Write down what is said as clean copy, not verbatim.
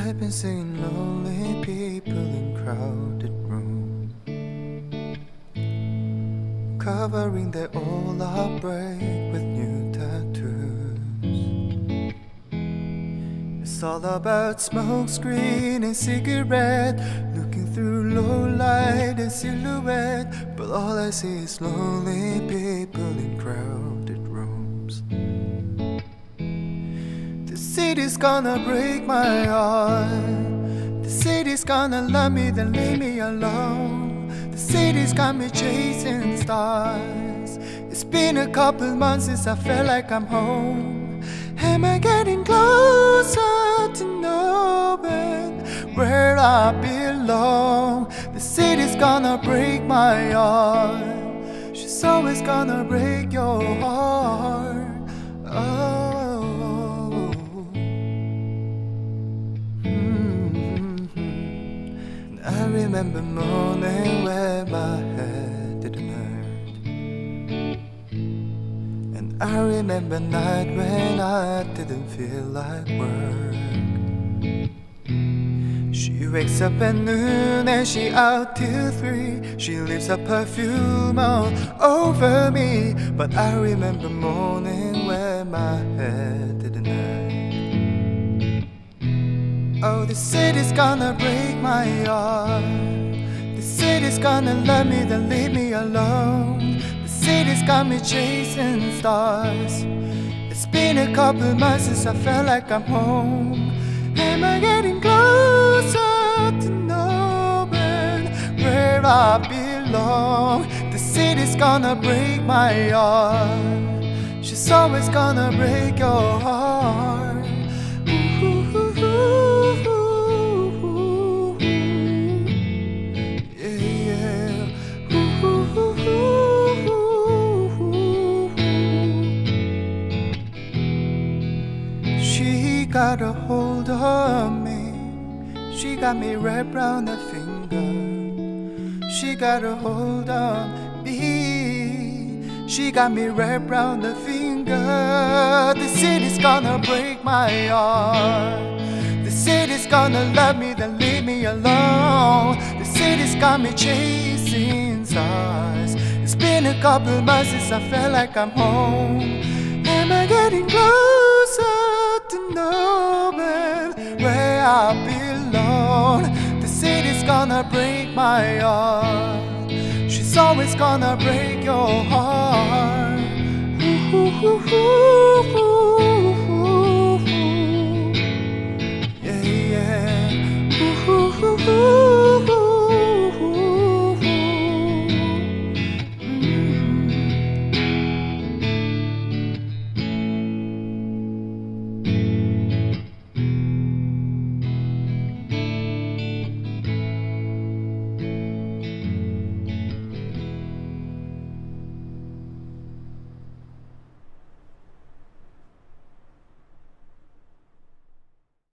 I've been seeing lonely people in crowded rooms, covering their old heartbreak with new tattoos. It's all about smoke screen and cigarette, looking through low light and silhouette. But all I see is lonely people in crowded rooms. The city's gonna break my heart. The city's gonna love me, then leave me alone. The city's got me chasing stars. It's been a couple months since I felt like I'm home. Am I getting closer to knowing where I belong? The city's gonna break my heart. She's always gonna break your heart. Oh. I remember morning where my head didn't hurt, and I remember night when I didn't feel like work. She wakes up at noon and she out till 3. She leaves her perfume all over me. But I remember morning where my head didn't hurt. Oh, the city's gonna break my heart. The city's gonna love me, then leave me alone. The city's got me chasing stars. It's been a couple months since I felt like I'm home. Am I getting closer to knowing where I belong? The city's gonna break my heart. She's always gonna break your heart. She got a hold on me. She got me wrapped round her finger. She got a hold on me. She got me wrapped round her finger. The city's gonna break my heart. The city's gonna love me, then leave me alone. The city's got me chasing stars. It's been a couple months since I felt like I'm home. Am I getting closer to knowing where I belong? The city's gonna break my heart. She's always gonna break your heart. Ooh, ooh, ooh, ooh.